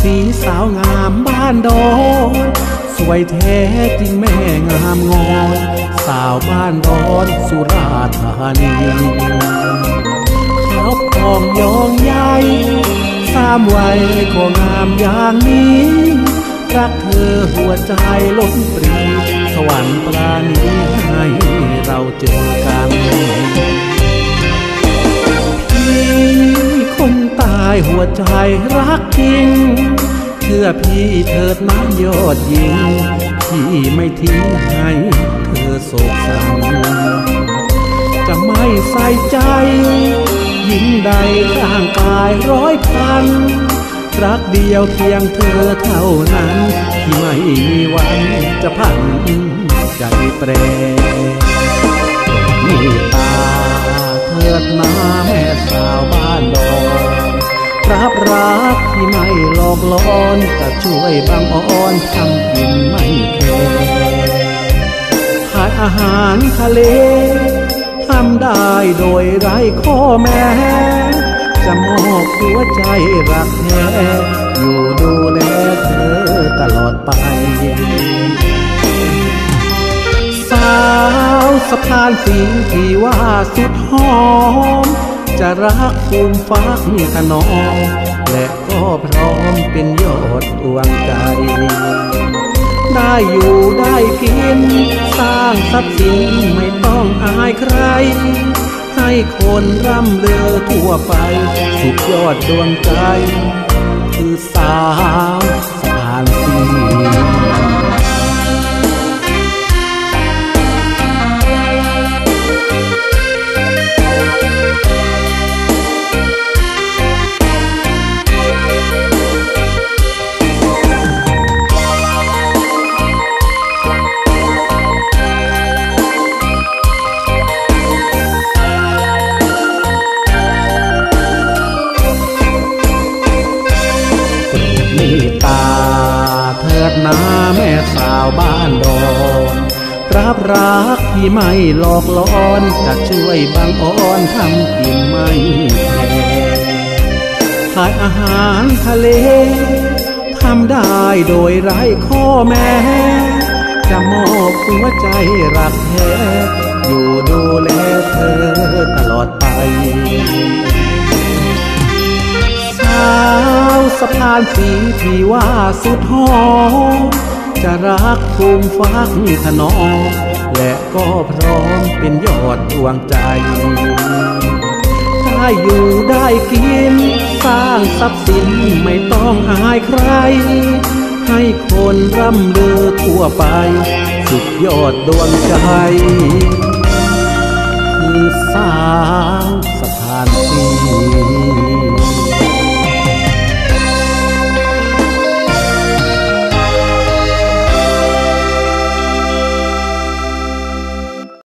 สีสาวงามบ้านดอนสวยแท้จริงแม่งามงอนสาวบ้านดอนสุราษฎร์ธานีขาวพองยองใหญ่สามวัยก็งามอย่างนี้รักเธอหัวใจล้นปรีสวรรค์ปราณีให้เราเจอกันพี่คนตายหัวใจรักจริงเชื่อพี่เถิดน้ำยอดยิงพี่ไม่ทิ้งให้เธอโศกสันจะไม่ใส่ใจหญิงใดร่างกายร้อยพันรักเดียวเพียงเธอเท่านั้นที่ไม่มีวันจะพันใจแปรมีตาเถิดนาแม่สาวบ้านดอนรับรักที่ไม่หลอกลอนจะช่วยบังอ่อนทำกินไม่แคร์ขายอาหารทะเลทำได้โดยไร้ข้อแม้จะมอบหัวใจรักแท้อยู่ดูแลเธอตลอดไปสาวสะพานสีที่ว่าสุดหอมจะรักภูมิฟักขนองและก็พร้อมเป็นยอดดวงใจได้อยู่ได้กินสร้างทรัพย์สินไม่ต้องอายใครให้คนร่ำเลือทั่วไปสุดยอดดวงใจคือสาวสะพานสีนาแม่สาวบ้านดอนรับรักที่ไม่หลอกลอนจะช่วยบังอ่อนทำกินไม่แพงขายอาหารทะเลทำได้โดยไร้ข้อแม้จะมอบหัวใจรักแท้อยู่ดูแลเธอตลอดไปสาวสะพานสีที่ว่าสุดหอมจะรักภูมิฟักขนองและก็พร้อมเป็นยอดดวงใจได้อยู่ได้กินสร้างทรัพย์สินไม่ต้องอายใครให้คนร่ำเลือทั่วไปสุดยอดดวงใจคือสาว